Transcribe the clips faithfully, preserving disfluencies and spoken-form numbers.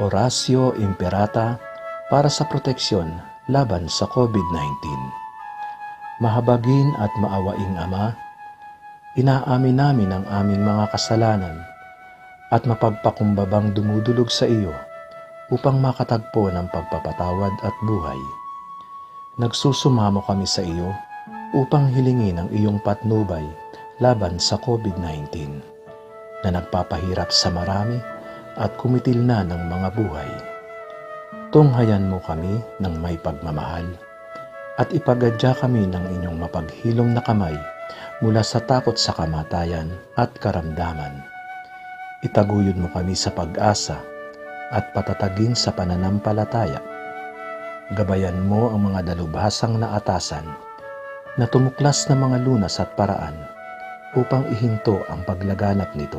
Oratio Imperata para sa proteksyon laban sa COVID nineteen. Mahabagin at maawaing Ama, inaamin namin ang aming mga kasalanan at mapagpakumbabang dumudulog sa iyo upang makatagpo ng pagpapatawad at buhay. Nagsusumamo kami sa iyo upang hilingin ang iyong patnubay laban sa COVID nineteen na nagpapahirap sa marami at kumitil na ng mga buhay. Tunghayan mo kami ng may pagmamahal at ipagadya kami ng inyong mapaghilom na kamay mula sa takot sa kamatayan at karamdaman. Itaguyod mo kami sa pag-asa at patatagin sa pananampalataya. Gabayan mo ang mga dalubhasang naatasan na tumuklas na mga lunas at paraan upang ihinto ang paglaganap nito.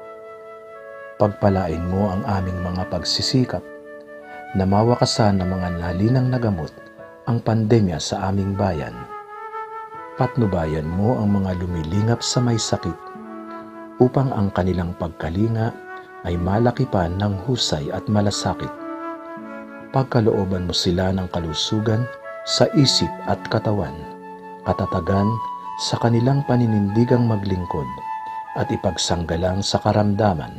Pagpalain mo ang aming mga pagsisikap na mawakasan ng mga nalinang nagamot ang pandemya sa aming bayan. Patnubayan mo ang mga lumilingap sa may sakit upang ang kanilang pagkalinga ay malakipan ng husay at malasakit. Pagkalooban mo sila ng kalusugan sa isip at katawan, katatagan sa kanilang paninindigang maglingkod at ipagsanggalang sa karamdaman.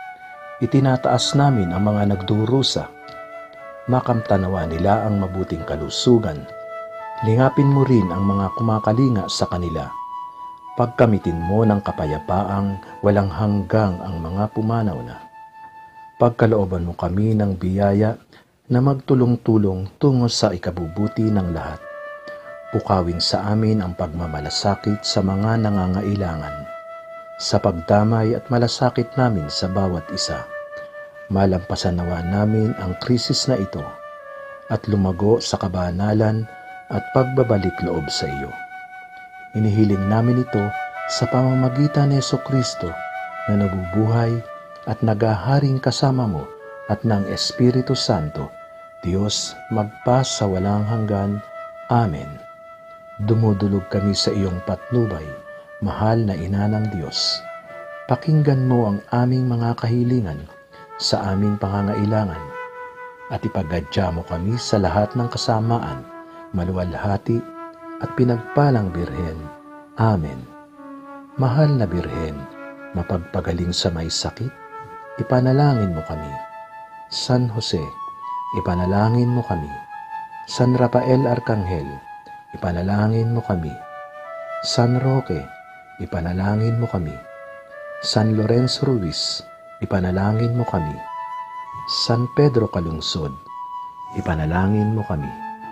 Itinataas namin ang mga nagdurusa. Makamtanawa nila ang mabuting kalusugan. Lingapin mo rin ang mga kumakalinga sa kanila. Pagkamitin mo ng kapayapaang walang hanggang ang mga pumanaw na. Pagkalooban mo kami ng biyaya na magtulong-tulong tungo sa ikabubuti ng lahat. Pukawin sa amin ang pagmamalasakit sa mga nangangailangan. Sa pagdamay at malasakit namin sa bawat isa, malampasan nawa namin ang krisis na ito at lumago sa kabanalan at pagbabalik loob sa iyo. Inihiling namin ito sa pamamagitan ni Jesucristo na nabubuhay at nagaharing kasama mo at ng Espiritu Santo, Diyos magpa sa walang hanggan. Amen. Dumudulog kami sa iyong patnubay, mahal na Ina ng Diyos. Pakinggan mo ang aming mga kahilingan sa aming pangangailangan at ipagadya mo kami sa lahat ng kasamaan, maluwalhati at pinagpalang Birhen. Amen. Mahal na Birhen, mapagpagaling sa may sakit, ipanalangin mo kami. San Jose, ipanalangin mo kami. San Rafael Arcangel, ipanalangin mo kami. San Roque, ipanalangin mo kami. San Lorenzo Ruiz, ipanalangin mo kami. San Pedro Calungsod, ipanalangin mo kami.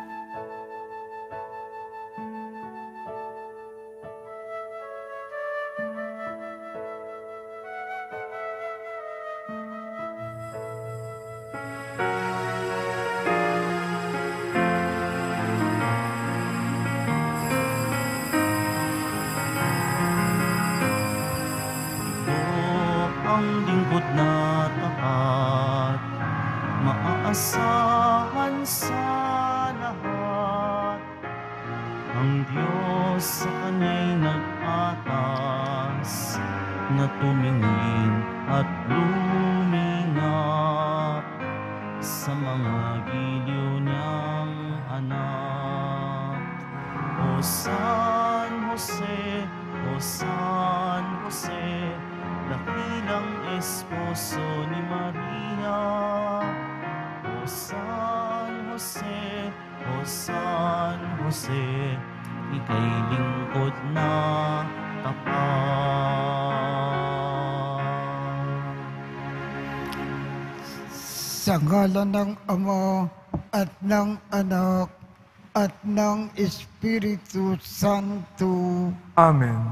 Ang lingkod na tapat, maaasahan sa lahat. Ang Diyos sa Kanya'y nag-atas, na tumingin at lumingap sa mga giliw niyang anak. O San Jose, O San Jose, dakilang esposo ni Maria. O San Jose, O San Jose, ika'y lingkod na tapat. Sa ngalan ng Ama at ng Anak at ng Espiritu Santo. Amen.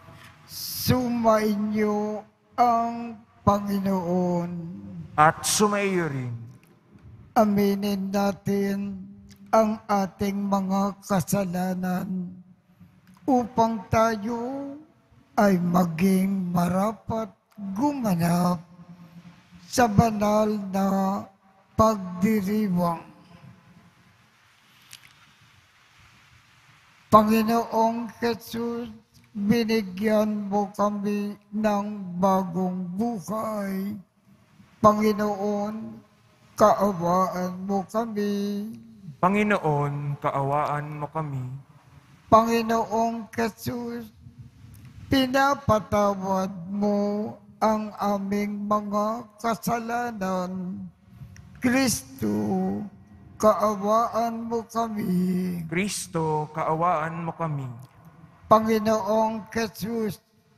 Sumainyo ang Panginoon. At sumaiyo rin. Aminin natin ang ating mga kasalanan upang tayo ay maging marapat gumanap sa banal na pagdiriwang. Panginoong Jesus, binigyan mo kami ng bagong buhay. Panginoon, kaawaan mo kami. Panginoon, kaawaan mo kami. Panginoong Jesus, pinapatawad mo ang aming mga kasalanan. Kristo, kaawaan mo kami. Kristo, kaawaan mo kami. Panginoong Jesus,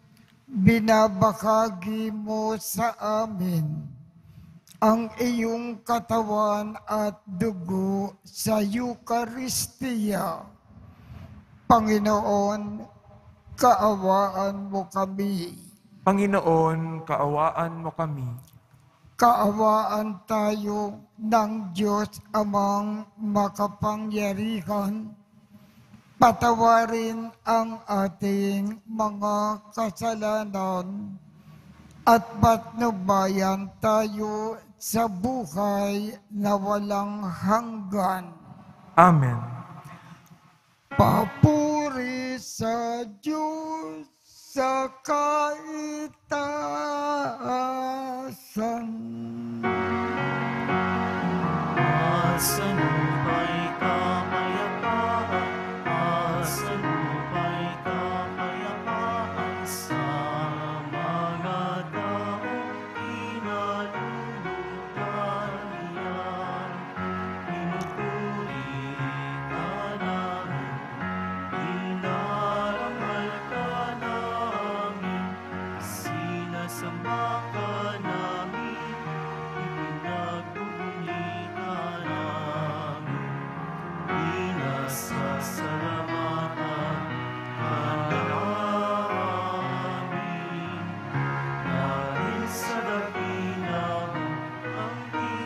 binabahagi mo sa amin ang iyong katawan at dugo sa Eucharistia. Panginoon, kaawaan mo kami. Panginoon, kaawaan mo kami. Kaawaan tayo ng Diyos Amang makapangyarihan. Patawarin ang ating mga kasalanan at patnubayan tayo sa buhay na walang hanggan. Amen. Papuri sa Diyos sa kaitaasan. Asa lupa'y kapayapaan, asa lupa'y kapayapaan sa mga taong pinalulutan niya. Pinupuri ka namin, inarangal ka namin, sinasamba ka namin, ipinagbubunyi ka namin, pinasasalamatan ka namin. Dahil sa dakila mo ang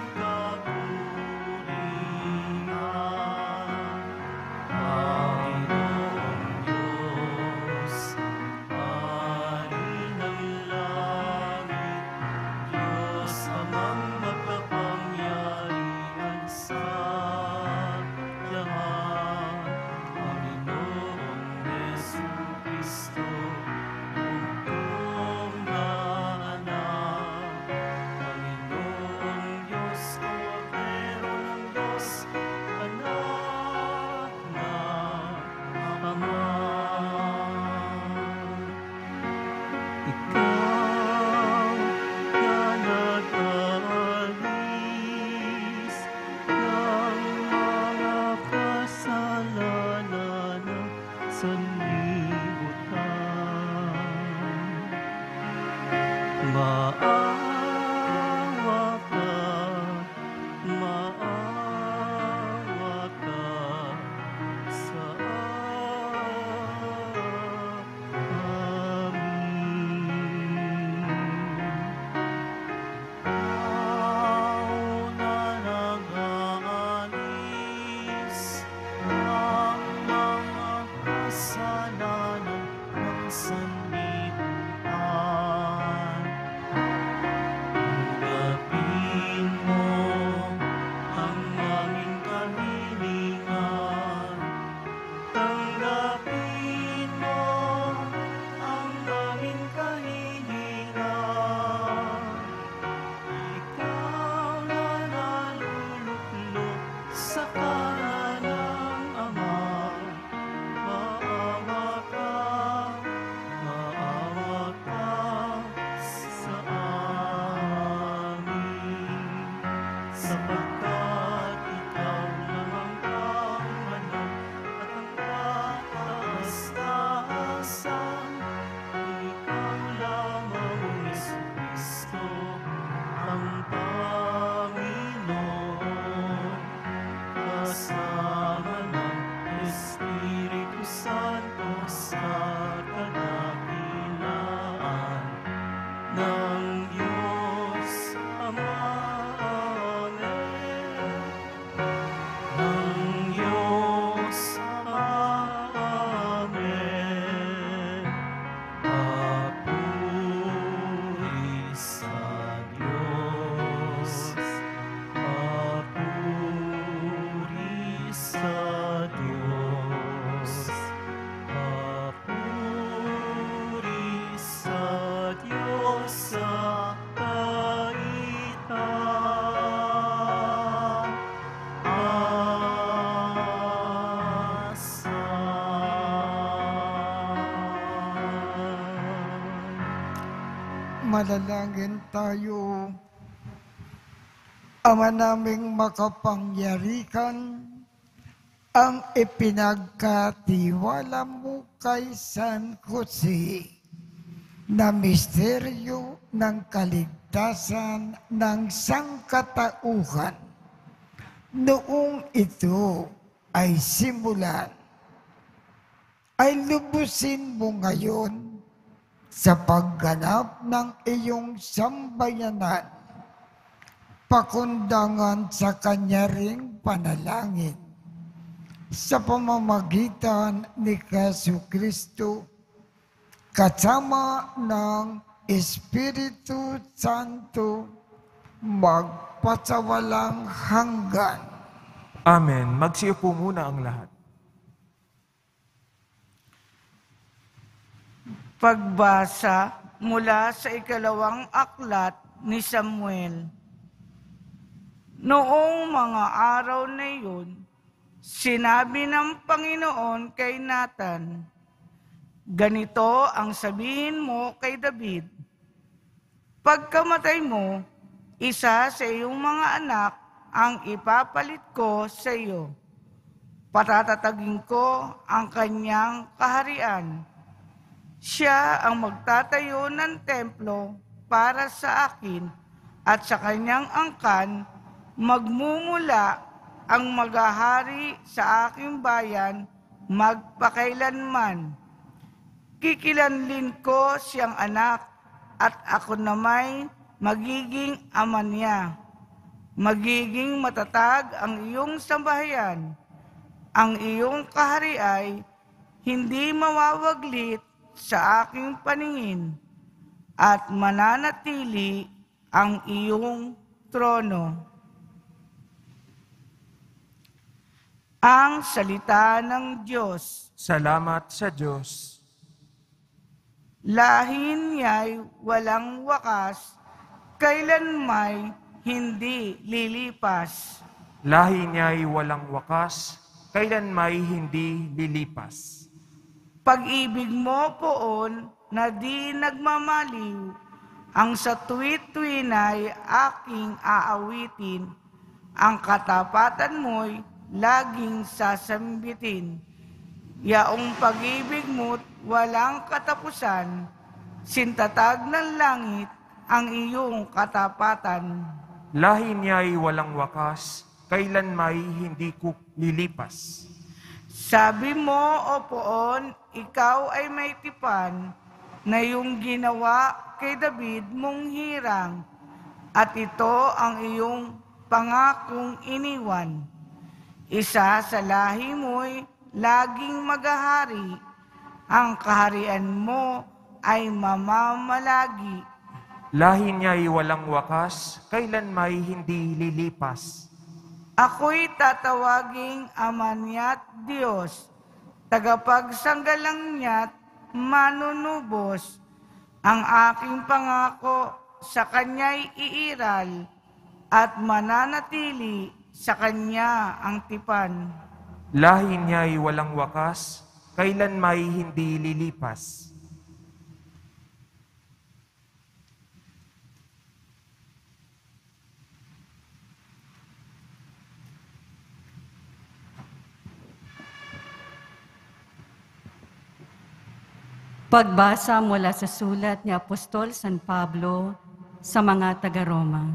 ikaturingan, Panginoong Diyos, Hari ng langit, Diyos Amang makapangyarihan sa lahat, Panginoong Jesucristo, bugtong na anak, Panginoong Diyos, Korderong Diyos, anak na Ama. Ikaw na nag-alis ng mga kasalanan ng sanlibutan. Maawa ka, maawa ka sa amin. Ikaw na nag-aalis ng mga kasalanan ng sanlibutan. Tanggapin mo ang aming kahilingan. Tanggapin mo ang aming kahilingan. Ikaw na naluluklok sa kanan ng Ama. Maawa ka, maawa ka sa amin. Sapagkat ikaw lamang ang manang at ang kataas-taasan. Ikaw lamang, Jesucristo, ang Panginoon. Kasama ng Espiritu Santo sa kadakilaan ng Diyos Ama. Amen. Manalangin tayo. Ama naming makapangyarihan, ang ipinagkatiwala mo kay San Jose na misteryo ng kaligtasan ng sangkatauhan. Noong ito ay simulan, ay lubusin mo ngayon sa pagganap ng iyong sambayanan, pakundangan sa kanya ring panalangin sa pamamagitan ni Jesucristo, kasama ng Espiritu Santo, magpasawalang hanggan. Amen. Magsiupo muna ang lahat. Pagbasa mula sa ikalawang aklat ni Samuel. Noong mga araw na iyon, sinabi ng Panginoon kay Nathan, "Ganito ang sabihin mo kay David, pagkamatay mo, isa sa iyong mga anak ang ipapalit ko sa iyo. Patatatagin ko ang kanyang kaharian. Siya ang magtatayo ng templo para sa akin at sa kanyang angkan magmumula ang maghahari sa aking bayan magpakailanman. Kikilanlin ko siyang anak at ako namay magiging ama niya. Magiging matatag ang iyong sambahayan. Ang iyong kahari ay hindi mawawaglit sa aking paningin at mananatili ang iyong trono." Ang salita ng Diyos. Salamat sa Diyos. Lahin niya'y walang wakas, kailanmay hindi lilipas. Lahi niya'y walang wakas, kailan may hindi lilipas. Pag-ibig mo poon na di nagmamaliw, ang sa tuwit-tuwina'y aking aawitin, ang katapatan mo'y laging sasambitin. Yaong pag-ibig mo't walang katapusan, sintatag ng langit ang iyong katapatan. Lahi niya'y walang wakas, kailan may hindi ko lilipas. Sabi mo, o poon, ikaw ay may tipan na iyong ginawa kay David mong hirang, at ito ang iyong pangakong iniwan. Isa sa lahi mo'y laging maghahari, ang kaharian mo ay mamamalagi. Lahi niya'y walang wakas, kailan may hindi lilipas. Ako'y tatawaging Ama niya't Diyos, tagapagsanggalang niya't manunubos. Ang aking pangako sa Kanya'y iiral at mananatili sa Kanya ang tipan. Lahi niya'y walang wakas, kailan may hindi lilipas. Pagbasa mula sa sulat ni Apostol San Pablo sa mga taga-Roma.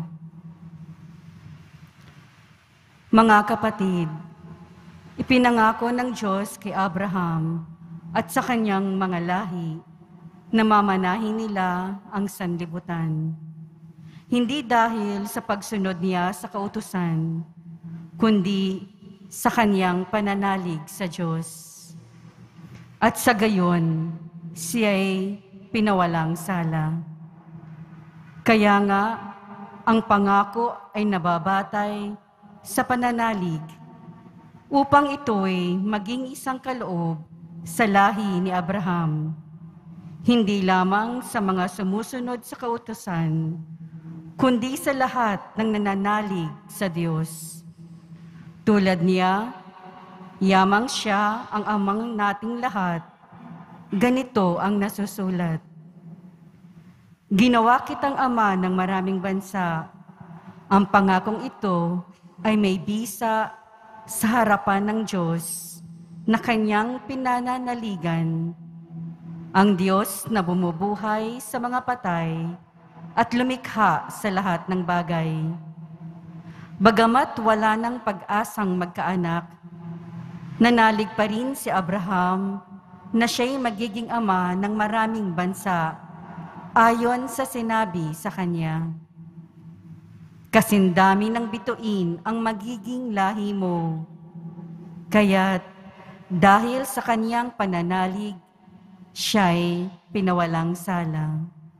Mga kapatid, ipinangako ng Diyos kay Abraham at sa kanyang mga lahi na mamanahin nila ang sanlibutan. Hindi dahil sa pagsunod niya sa kautusan, kundi sa kanyang pananalig sa Diyos. At sa gayon, siya'y pinawalang sala. Kaya nga, ang pangako ay nababatay sa pananalig upang ito'y maging isang kaloob sa lahi ni Abraham, hindi lamang sa mga sumusunod sa kautusan, kundi sa lahat ng nananalig sa Diyos. Tulad niya, yamang siya ang amang nating lahat. Ganito ang nasusulat. Ginawa kitang ama ng maraming bansa. Ang pangakong ito ay may bisa sa harapan ng Diyos na kanyang pinananaligan. Ang Diyos na bumubuhay sa mga patay at lumikha sa lahat ng bagay. Bagamat wala ng pag-asang magkaanak, nanalig pa rin si Abraham na siya'y magiging ama ng maraming bansa ayon sa sinabi sa kanya. Kasindami ng bituin ang magiging lahi mo. Kaya't dahil sa kanyang pananalig, siya'y pinawalang sala.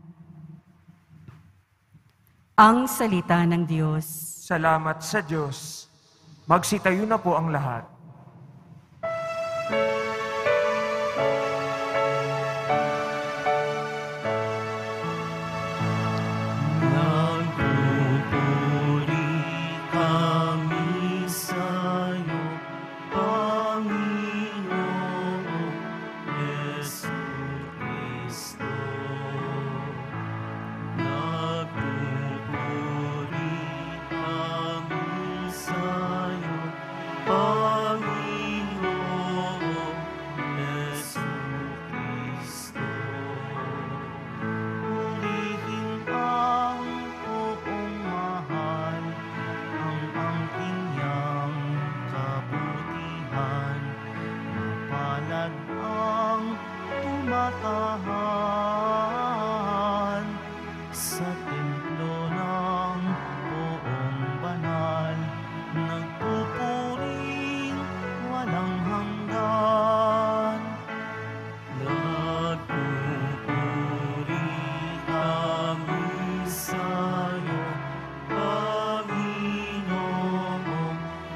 Ang salita ng Diyos. Salamat sa Diyos. Magsitayo na po ang lahat. Nagpupuri kami sa'yo, Panginoong Jesucristo. Nagpupuri kami sa'yo, Panginoong Jesucristo. Purihin ang poong mahal, ang angking niyang kabutihan. Mapalad ang tumatahan sa templo ng poong banal. Nagpupuring walang hanggan. Nagpupuri kami sa'yo, Panginoong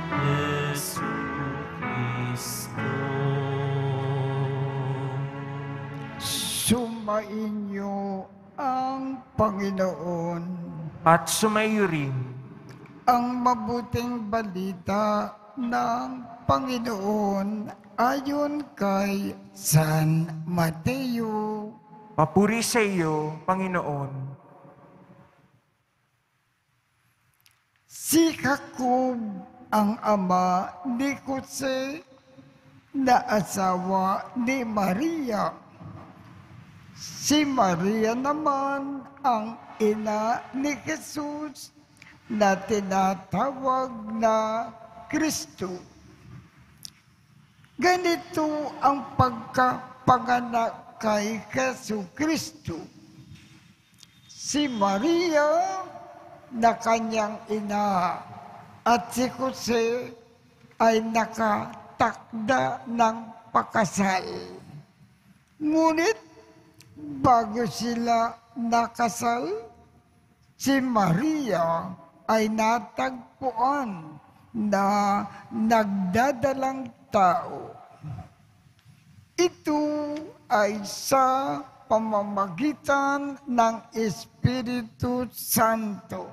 Jesucristo. Sumainyo ang Panginoon. At sumayo rin Ang mabuting balita ng Panginoon ayon kay San Mateo. papuri sa iyo, Panginoon. Si Jacob ang ama ni Jose na asawa ni Maria. Si Maria naman ang ina ni Jesus na tinatawag na Kristo. Ganito ang pagkapanganak kay Jesu Kristo. Si Maria na kanyang ina at si Jose ay nakatakda ng pakasal. Ngunit bago sila nakasal, si Maria ay natagpuan na nagdadalang tao. Ito ay sa pamamagitan ng Espiritu Santo.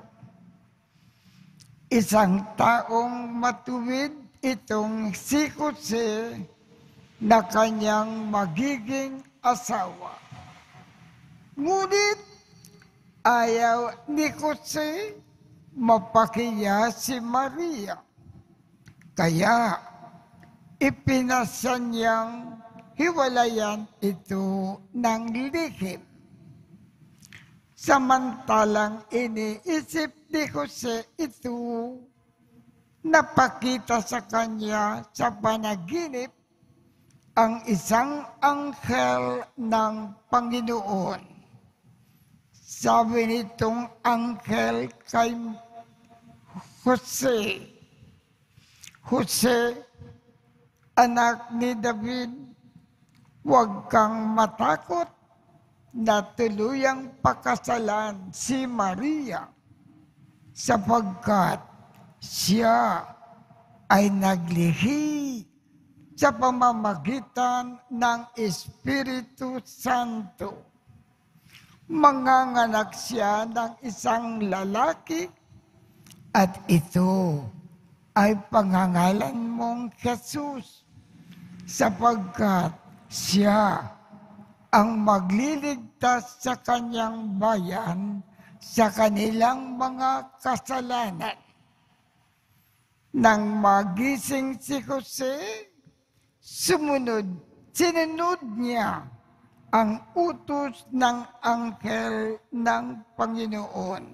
Isang taong matuwid itong si Jose na kanyang magiging asawa. Ngunit ayaw ni Jose mapakiya si Maria. Kaya ipinasa niyang hiwalayan ito ng lihim. Samantalang iniisip ni Jose ito, napakita sa kanya sa panaginip ang isang anghel ng Panginoon. Sabi nitong anghel kay Jose, Jose, anak ni David, huwag kang matakot na tuluyang pakasalan si Maria sapagkat siya ay naglihi sa pamamagitan ng Espiritu Santo. Manganganak siya ng isang lalaki at ito ay pangangalan mong Jesus sapagkat siya ang magliligtas sa kanyang bayan sa kanilang mga kasalanan. Nang magising si Jose, sumunod, sinunod niya ang utos ng anghel ng Panginoon.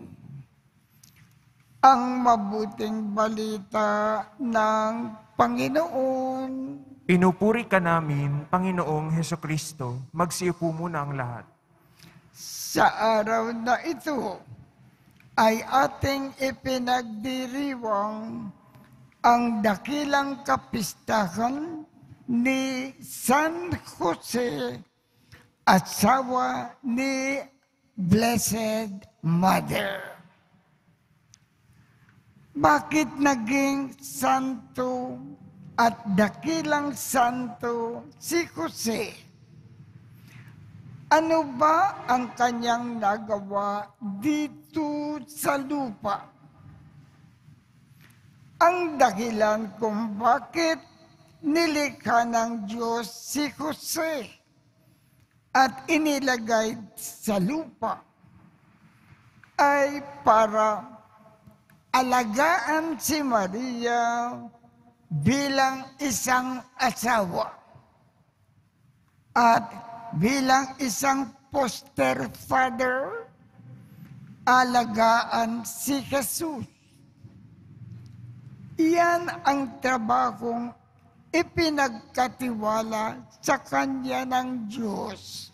Ang mabuting balita ng Panginoon. Pinupuri ka namin, Panginoong Hesukristo. Magsiupo muna ang lahat. Sa araw na ito ay ating ipinagdiriwang ang dakilang kapistahan ni San Jose, asawa ni Blessed Mother. Bakit naging santo at dakilang santo si Jose? Ano ba ang kanyang nagawa dito sa lupa? Ang dahilan kung bakit nilikha ng Diyos si Jose at inilagay sa lupa ay para alagaan si Maria bilang isang asawa at bilang isang foster father, alagaan si Jesus. Iyan ang trabahong ipinagkatiwala sa kanya ng Diyos.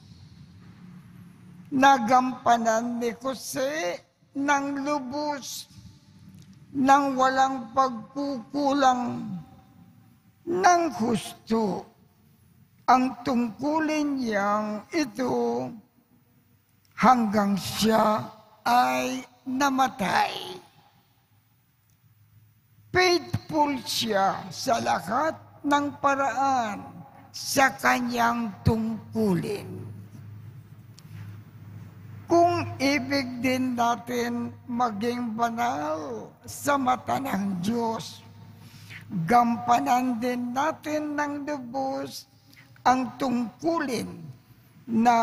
Nagampanan ni Jose ng lubos, nang walang pagkukulang ng husto. Ang tungkulin niyang ito hanggang siya ay namatay. Faithful siya sa lahat ng paraan sa kanyang tungkulin. Kung ibig din natin maging banal sa mata ng Diyos, gampanan din natin ng lubos ang tungkulin na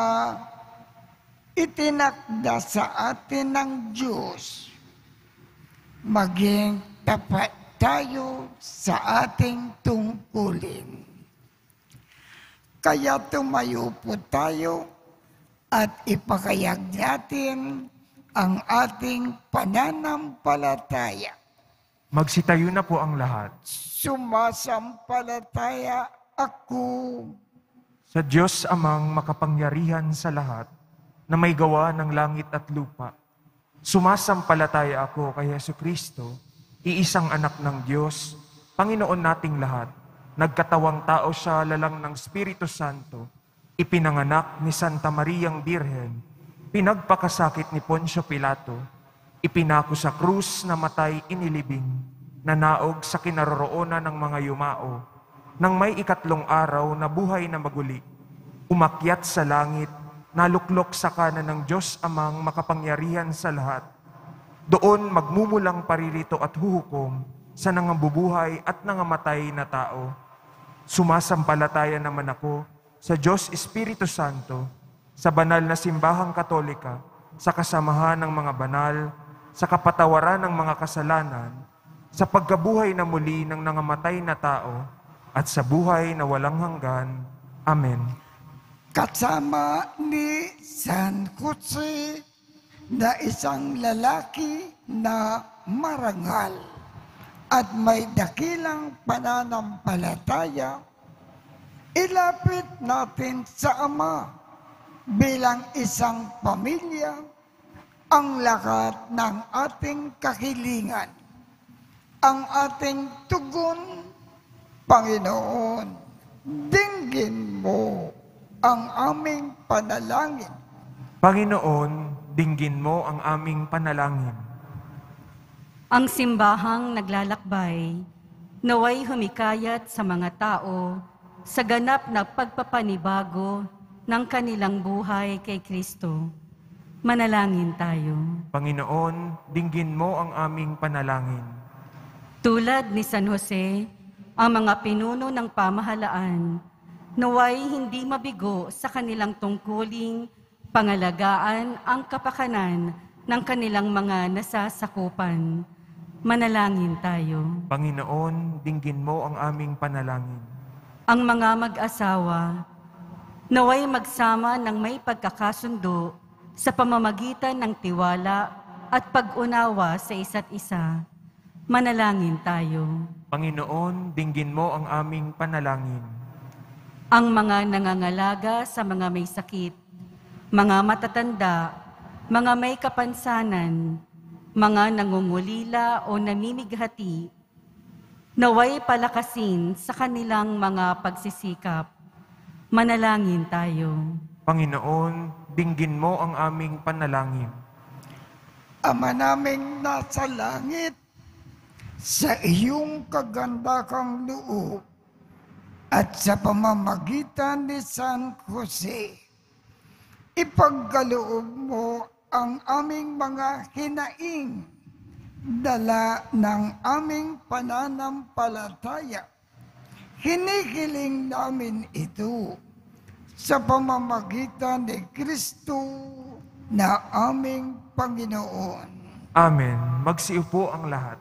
itinakda sa atin ng Diyos. Maging tapat tayo sa ating tungkulin. Kaya tumayo po tayo at ipakayag natin ang ating pananampalataya. Magsitayo na po ang lahat. Sumasampalataya ako Sa Diyos amang makapangyarihan sa lahat, na may gawa ng langit at lupa. Sumasampalataya ako kay Hesukristo, iisang anak ng Diyos, Panginoon nating lahat. Nagkatawang tao siya lalang ng Espiritu Santo, ipinanganak ni Santa Mariang Birhen, pinagpakasakit ni Poncio Pilato, ipinako sa krus na matay inilibing, nanaog sa kinaroroonan ng mga yumao, nang may ikatlong araw na buhay na maguli, umakyat sa langit, naluklok sa kanan ng Diyos amang makapangyarihan sa lahat. Doon magmumulang paririto at huhukom sa nangambubuhay at nangamatay na tao. Sumasampalataya naman ako sa Diyos Espiritu Santo, sa banal na simbahang katolika, sa kasamahan ng mga banal, sa kapatawaran ng mga kasalanan, sa pagkabuhay na muli ng nangamatay na tao, at sa buhay na walang hanggan. Amen. kasama ni San Jose na isang lalaki na marangal at may dakilang pananampalataya. Ilapit natin sa Ama bilang isang pamilya ang lahat ng ating kahilingan. Ang ating tugon, Panginoon, dinggin mo ang aming panalangin. Panginoon, dinggin mo ang aming panalangin. Ang simbahang naglalakbay, naway humikayat sa mga tao sa ganap na pagpapanibago ng kanilang buhay kay Kristo. Manalangin tayo. Panginoon, dinggin mo ang aming panalangin. Tulad ni San Jose, ang mga pinuno ng pamahalaan Naway hindi mabigo sa kanilang tungkuling pangalagaan ang kapakanan ng kanilang mga nasasakupan. Manalangin tayo. Panginoon, dinggin mo ang aming panalangin. Ang mga mag-asawa, naway magsama ng may pagkakasundo sa pamamagitan ng tiwala at pag-unawa sa isa't isa. Manalangin tayo. Panginoon, dinggin mo ang aming panalangin. Ang mga nangangalaga sa mga may sakit, mga matatanda, mga may kapansanan, mga nangungulila o namimighati, naway palakasin sa kanilang mga pagsisikap. Manalangin tayo. Panginoon, dinggin mo ang aming panalangin. Ama naming nasa langit, sa iyong kagandakang loob at sa pamamagitan ni San Jose, ipagkaloob mo ang aming mga hinaing, dala ng aming pananampalataya. Hinihiling namin ito sa pamamagitan ni Kristo na aming Panginoon. Amen. Magsiupo ang lahat.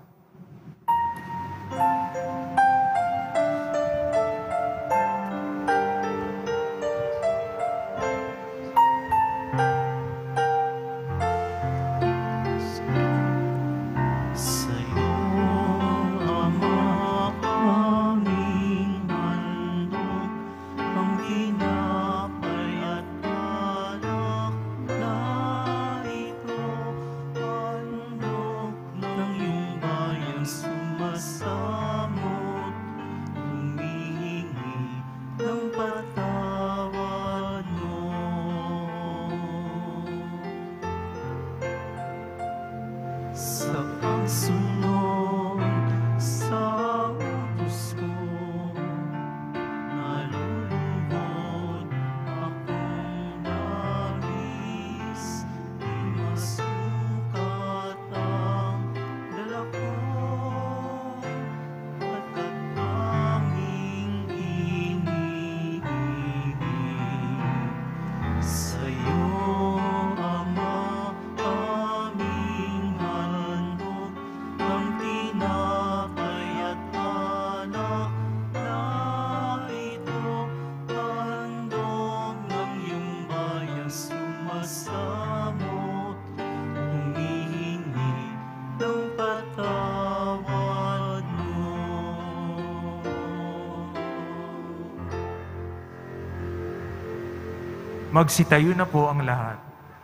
Sa'yo, Ama, aming handog, ang tinapay at alak na ito, handog ng iyong bayan sumasamot, humihingi ng patawad mo. Sa pagsunod sa utos ko, nalulungkot akong labis, di masukat ang dala ko, pagkat aming iniibig. Sa'yo, Ama, aming handog, ang tinapay at alak na ito, handog ng iyong bayan sumasamot, humihingi ng patawad mo. Magsitayo na po ang lahat.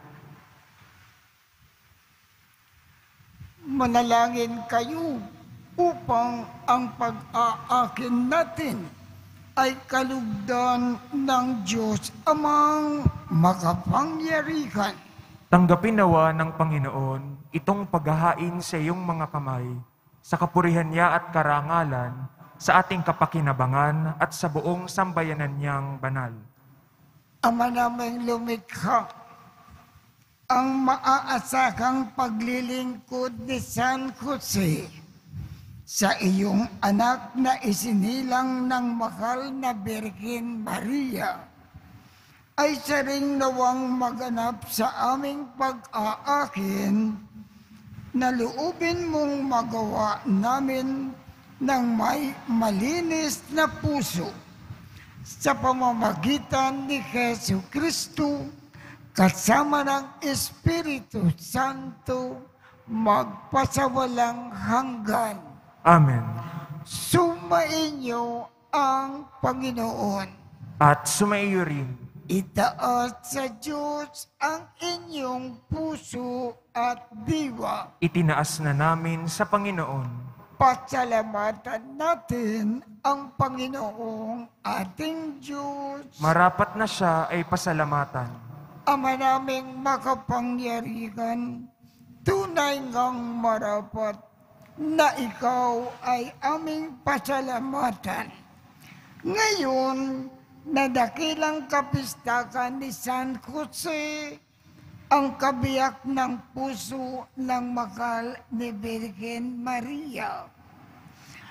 Manalangin kayo upang ang pag-aakin natin ay kalugdan ng Diyos amang makapangyarihan. Tanggapin nawa ng Panginoon itong paghahain sa iyong mga kamay, sa kapurihan niya at karangalan, sa ating kapakinabangan at sa buong sambayanan niyang banal. Ama naming lumikha, ang maaasahang paglilingkod ni San Jose sa iyong anak na isinilang ng mahal na Birhen Maria ay siya ring nawang maganap sa aming pag-aakin na loobin mong magawa namin ng may malinis na puso sa pamamagitan ni Jesu Kristo kasama ng Espiritu Santo magpasawalang hanggan. Amen. Sumainyo ang Panginoon. At sumaiyo rin. Itaas sa Diyos ang inyong puso at diwa. Itinaas na namin sa Panginoon. Pasalamatan natin ang Panginoong ating Diyos. Marapat na siya ay pasalamatan. Ama naming makapangyarihan, tunay ngang marapat na ikaw ay aming pasalamatan. Ngayon, na dakilang kapistakan ni San Jose, ang kabiyak ng puso ng mahal ni Birhen Maria.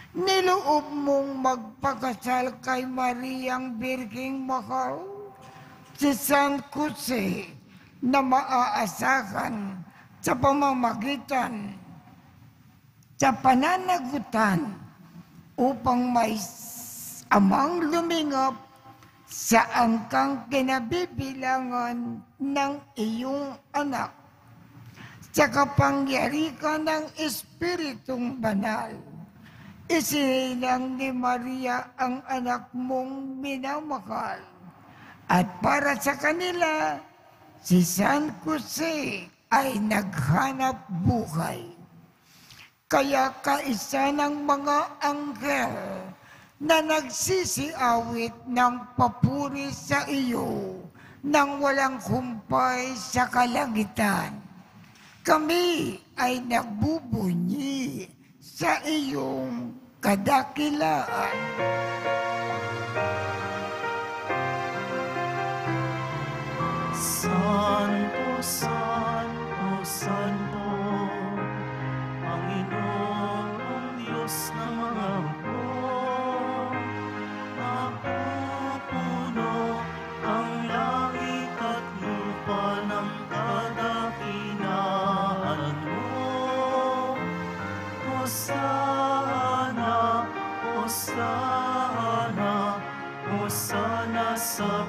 niloob mong magpakasal kay Mariang Birking Mahal, si San Jose na maaasahan sa pamamagitan sa pananagutan upang may amang lumingap sa angkang kinabibilangan ng iyong anak sa kapangyarihan ng Espiritong Banal. Isinilang ni Maria ang anak mong minamahal at para sa kanila, si San Jose ay naghanap buhay. Kaya kaisa ng mga anghel na nagsisiawit ng papuri sa iyo nang walang humpay sa kalangitan, kami ay nagbubunyi sa iyong kadakilaan. Santo, Santo, Santo, Panginoon ang Diyos ng mga hukbo. Napupuno ang langit at lupa ng kadakilaan mo. Hosana, Hosana, Hosana sa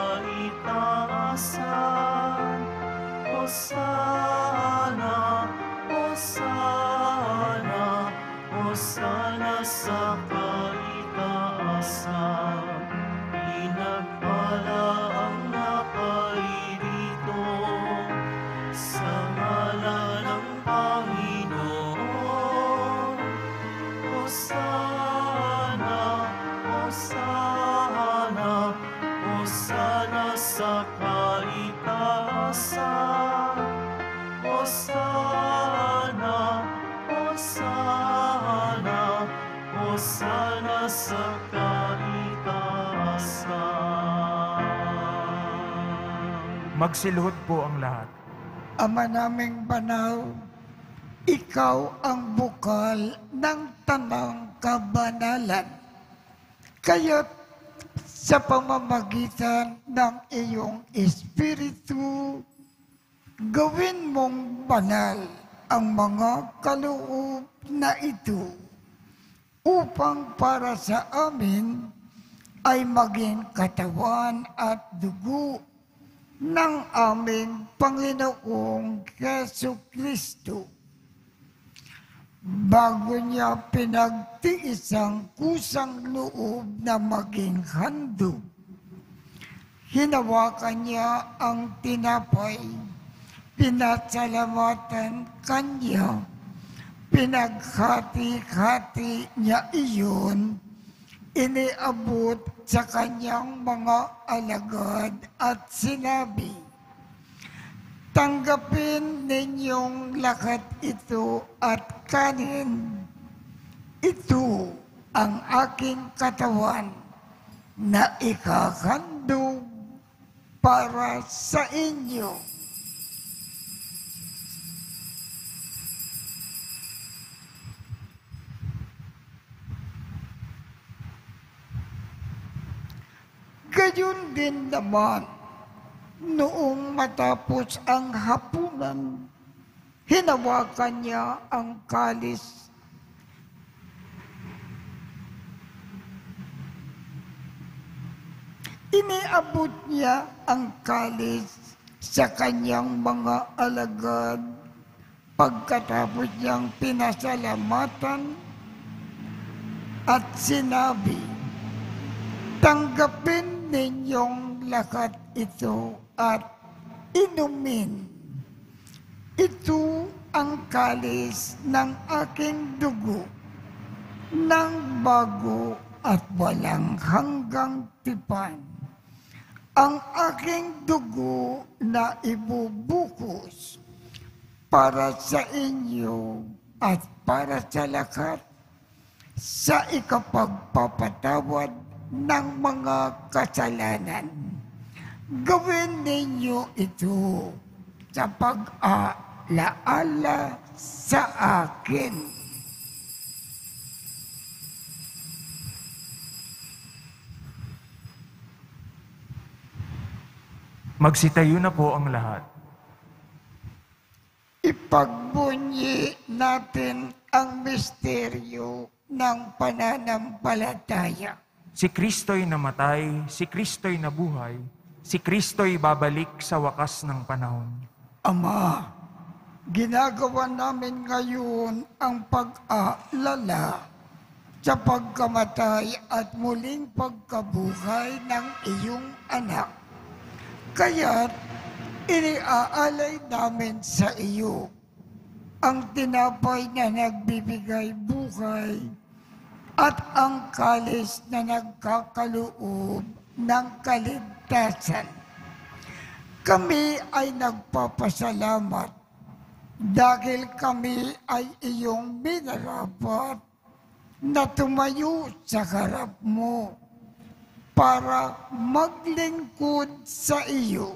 kaitaasan. Hosana, Hosana, Hosana sa kaitaasan. Pinagpala ang napairito sa ngalan ng Panginoon. Hosana, Hosana, Hosana sa kaitaasan. Hosana, Hosana, Hosana sa kaitaasan. Magsiluhod po ang lahat. Ama naming banal, ikaw ang bukal ng tanang kabanalan. Kaya't sa pamamagitan ng iyong Espiritu, gawin mong banal ang mga kaloob na ito upang para sa amin ay maging katawan at dugo ng aming Panginoong Jesucristo. Bago niya pinagtiis ang kusang loob na maging handog, hinawakan niya ang tinapay, pinasalamatan kanya, pinaghati-hati niya iyon, iniabot sa kanyang mga alagad at sinabi, tanggapin ninyong lahat ito at kanin. Ito ang aking katawan na ikahandog para sa inyo. Gayon din naman, noong matapos ang hapunan, hinawakan niya ang kalis. Iniabot niya ang kalis sa kanyang mga alagad pagkatapos niyang pinasalamatan at sinabi, tanggapin ninyong lahat ito at inumin. Ito ang kalis ng aking dugo, ng bago at walang hanggang tipan. Ang aking dugo na ibubuhos para sa inyo at para sa lahat sa ikapagpapatawad ng mga kasalanan. Gawin ninyo ito sa pag-aalaala sa akin. Magsitayo na po ang lahat. Ipagbunyi natin ang misteryo ng pananampalataya. Si Kristo'y namatay, si Kristo'y nabuhay, si Kristo'y babalik sa wakas ng panahon. Ama, ginagawa namin ngayon ang pag-aalala sa pagkamatay at muling pagkabuhay ng iyong anak. Kaya't iniaalay namin sa iyo ang tinapay na nagbibigay buhay at ang kalis na nagkakaloob ng kaligtasan. Kami ay nagpapasalamat dahil kami ay iyong minarapat na tumayo sa harap mo para maglingkod sa iyo.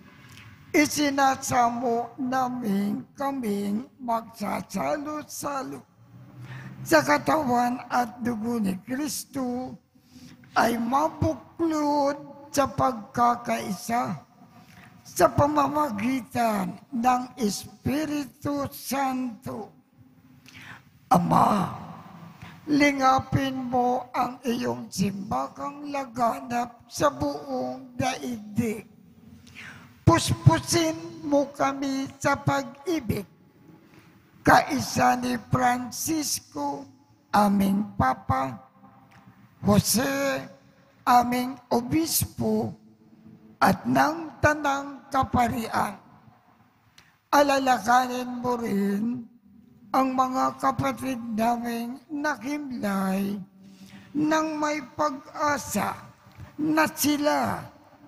Isinasamo namin kaming magsasalo-salo sa katawan at dugo ni Kristo ay mabuklod sa pagkakaisa sa pamamagitan ng Espiritu Santo. Ama, lingapin mo ang iyong simbakang laganap sa buong daigdig. Puspusin mo kami sa pag-ibig. Kaisa ni Francisco, aming Papa, Jose, aming Obispo, at ng Tanang Kaparian. Alalakanin mo rin ang mga kapatid naming nakimlay nang may pag-asa na sila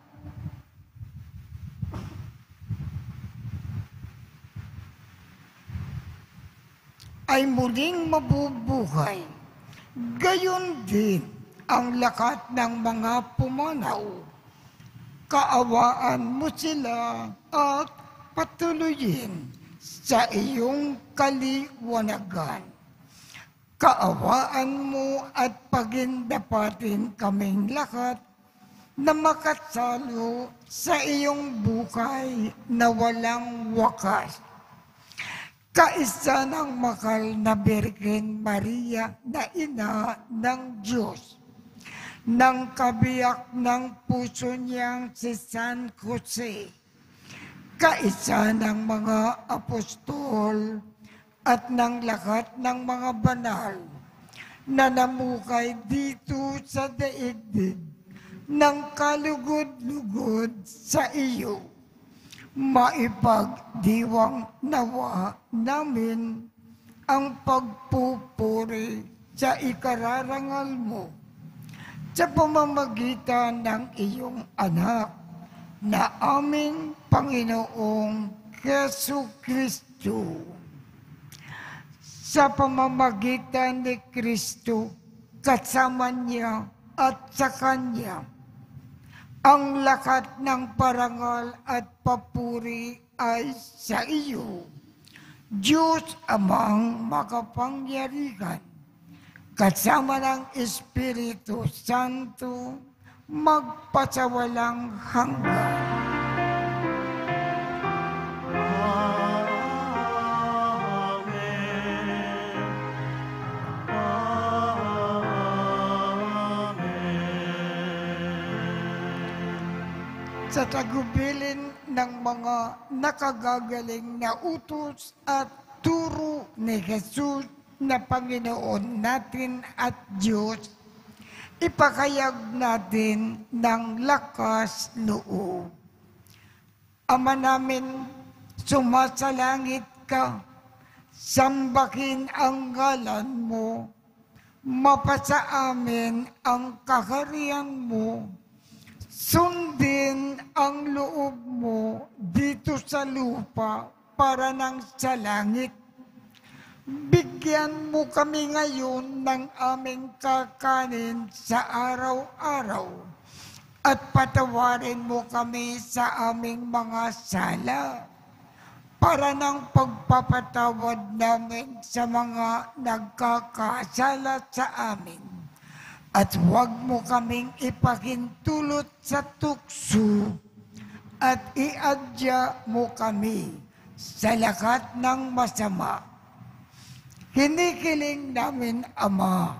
ay muling mabubuhay. Gayon din ang lakat ng mga pumanaw. Kaawaan mo sila at patuloyin sa iyong kaliwanagan. Kaawaan mo at pagindapatin kaming lahat na makasalo sa iyong buhay na walang wakas. Kaisa ng mahal na Birhen Maria na ina ng Diyos, ng kabiyak ng puso niyang si San Jose, kaisa ng mga apostol at ng lahat ng mga banal na namukay dito sa daigdig ng kalugod-lugod sa iyo. Maipagdiwang nawa namin ang pagpupuri sa ikararangal mo sa pamamagitan ng iyong anak na aming Panginoong Jesucristo. Sa pamamagitan ni Kristo, kasama niya at sa Kanya, ang lakat ng parangal at papuri ay sa iyo, Diyos Amang makapangyarihan, kasama ng Espiritu Santo, magpasawalang hanggan. Sa tagubilin ng mga nakagagaling na utos at turo ni Jesus na Panginoon natin at Diyos, ipakayag natin ng lakas loob. Ama namin, sumasalangit ka, sambahin ang ngalan mo, mapasa amin ang kaharian mo, sundin ang loob mo dito sa lupa para nang sa langit. Bigyan mo kami ngayon ng aming kakanin sa araw-araw at patawarin mo kami sa aming mga sala para ng pagpapatawad namin sa mga nagkakasala sa amin. At huwag mo kaming ipahintulot sa tukso at iadya mo kami sa lahat ng masama. Hinikiling namin, Ama,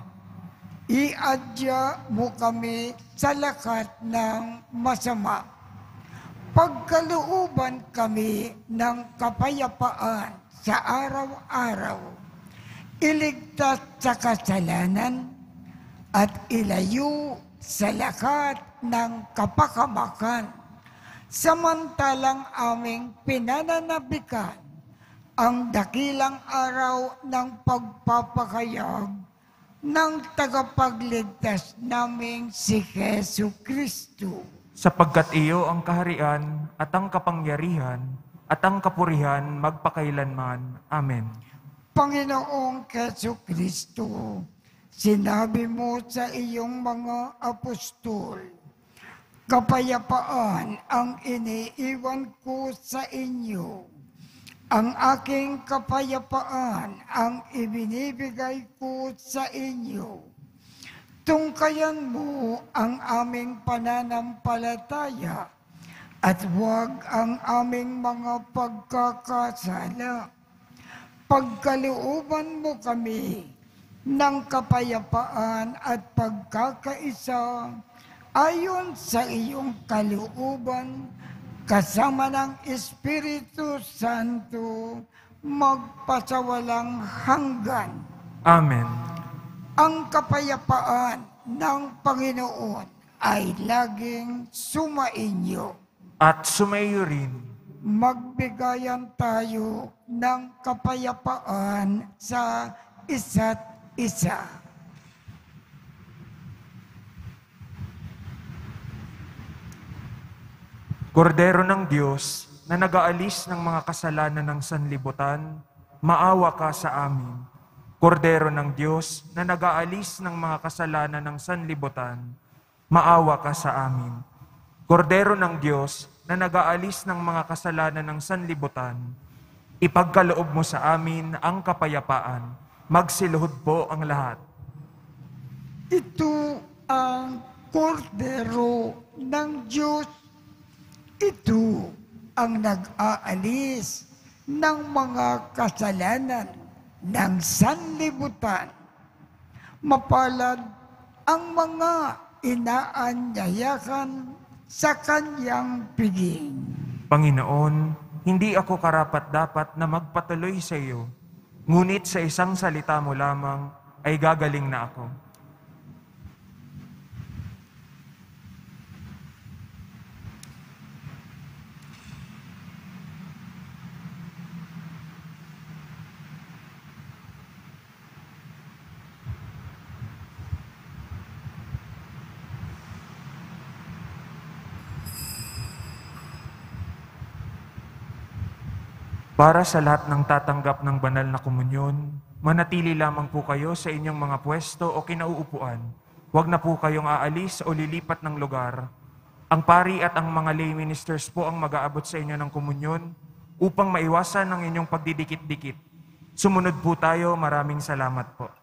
iadya mo kami sa lahat ng masama. Pagkalooban kami ng kapayapaan sa araw-araw, iligtas sa kasalanan at ilayo sa lahat ng kapakamakan, samantalang aming pinananabikan ang dakilang araw ng pagpapakayag ng tagapagligtas naming si Jesu Kristo. Sapagkat iyo ang kaharian at ang kapangyarihan at ang kapurihan magpakailanman. Amen. Panginoong Jesu Kristo, sinabi mo sa iyong mga apostol, kapayapaan ang iniiwan ko sa inyo. Ang aking kapayapaan ang ibinibigay ko sa inyo. Tungkayan mo ang aming pananampalataya at huwag ang aming mga pagkakasala. Pagkalooban mo kami ng kapayapaan at pagkakaisa ayon sa iyong kalooban, kasama ng Espiritu Santo, magpasawalang hanggan. Amen. Ang kapayapaan ng Panginoon ay laging sumainyo. At sumayo rin. Magbigayan tayo ng kapayapaan sa isa't isa. Kordero ng Diyos na nag-aalis ng mga kasalanan ng sanlibutan, maawa ka sa amin. Kordero ng Diyos na nag-aalis ng mga kasalanan ng sanlibutan, maawa ka sa amin. Kordero ng Diyos na nag-aalis ng mga kasalanan ng sanlibutan, ipagkaloob mo sa amin ang kapayapaan. Magsiluhod po ang lahat. Ito ang kordero ng Diyos. Ito ang nag-aalis ng mga kasalanan ng sanlibutan. Mapalad ang mga inaanyayahan sa kanyang piging. Panginoon, hindi ako karapat-dapat na magpatuloy sa iyo, ngunit sa isang salita mo lamang ay gagaling na ako. Para sa lahat ng tatanggap ng banal na komunyon, manatili lamang po kayo sa inyong mga pwesto o kinauupuan. Huwag na po kayong aalis o lilipat ng lugar. Ang pari at ang mga lay ministers po ang mag-aabot sa inyo ng komunyon upang maiwasan ang inyong pagdidikit-dikit. Sumunod po tayo. Maraming salamat po.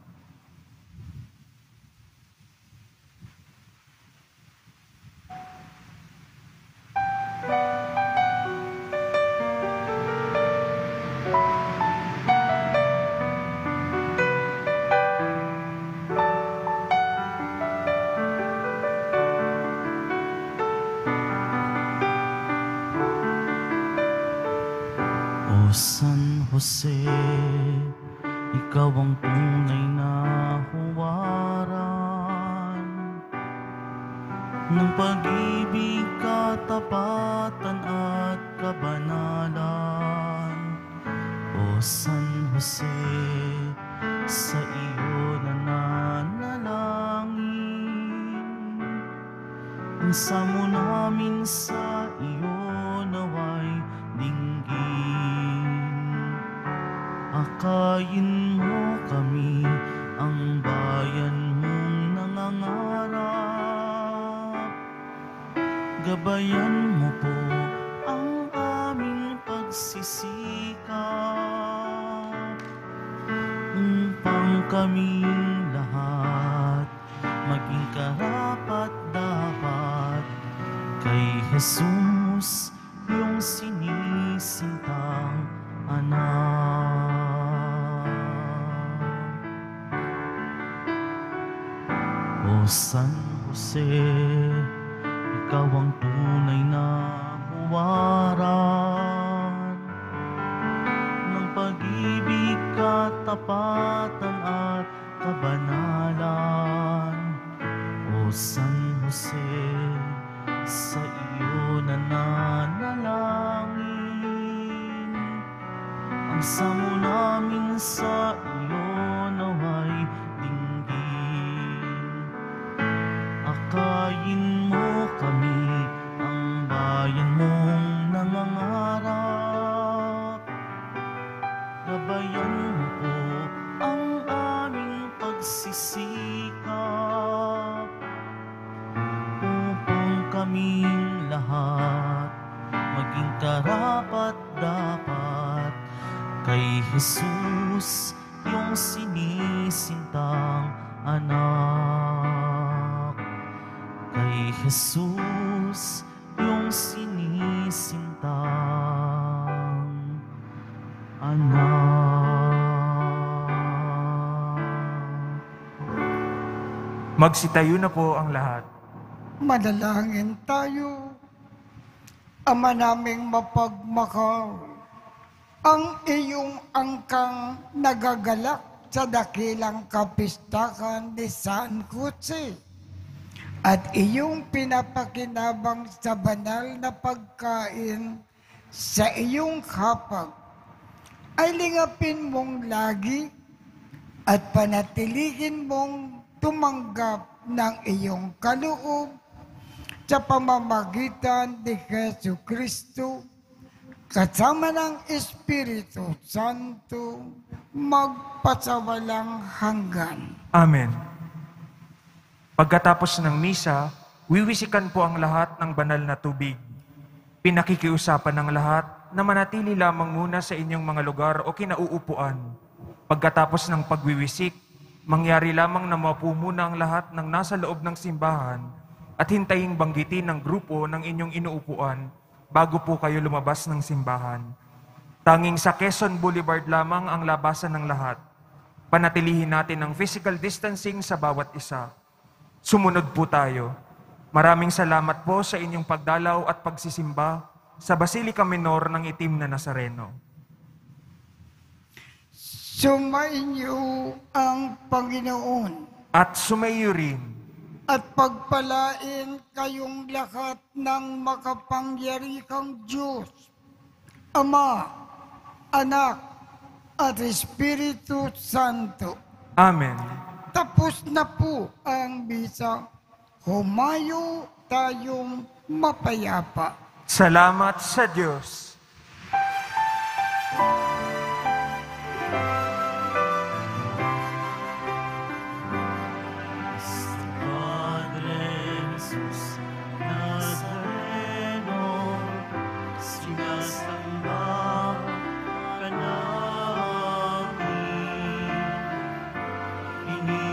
O San Jose, ikaw ang tunay na huwaran ng pag-ibig, katapatan at kabanalan. O San Jose, sa iyo nananalangin, ang samo namin sa iyo naway dinggin. Akayin mo kami, ang bayan mong nangangarap. Gabayan mo po ang aming pagsisikap, upang kaming lahat maging karapat-dapat kay Jesus Jesus, iyong sinisintang anak. O San Jose, ikaw ang tunay na huwaran ng pag-ibig, katapatan at kabanalan. O San Jose, sa iyo nananalangin, ang samo namin sa iyo naway dinggin. Akayin mo kami, ang bayan mong nangangarap. Gabayan mo po ang aming pagsisikap, upang kaming lahat maging karapat-dapat kay Jesus, iyong sinisintang anak. Kay Jesus, iyong sinisintang anak. Magsitayo na po ang lahat. Manalangin tayo. Ama naming mapagmakaw, ang iyong angkang nagagalak sa dakilang kapistakan ni San Jose at iyong pinapakinabang sa banal na pagkain sa iyong hapag, ay lingapin mong lagi at panatilihin mong tumanggap ng iyong kaloob sa pamamagitan ni Jesu Kristo, kasama ng Espiritu Santo, magpasawalang hanggan. Amen. Pagkatapos ng misa, wiwisikan po ang lahat ng banal na tubig. Pinakikiusapan ng lahat na manatili lamang muna sa inyong mga lugar o kinauupuan. Pagkatapos ng pagwiwisik, mangyari lamang na maupo muna ang lahat ng nasa loob ng simbahan at hintaying banggitin ng grupo ng inyong inuupuan bago po kayo lumabas ng simbahan. Tanging sa Quezon Boulevard lamang ang labasan ng lahat. Panatilihin natin ang physical distancing sa bawat isa. Sumunod po tayo. Maraming salamat po sa inyong pagdalaw at pagsisimba sa Basilica Minor ng Itim na Nazareno. Sumainyo ang Panginoon At sumayo rin at pagpalain kayong lahat ng makapangyarihang Diyos, Ama, Anak, at Espiritu Santo. Amen. Tapos na po ang misa. Humayo tayong mapayapa. Salamat sa Diyos. Padre Jesus Nazareno, sinasamba ka namin.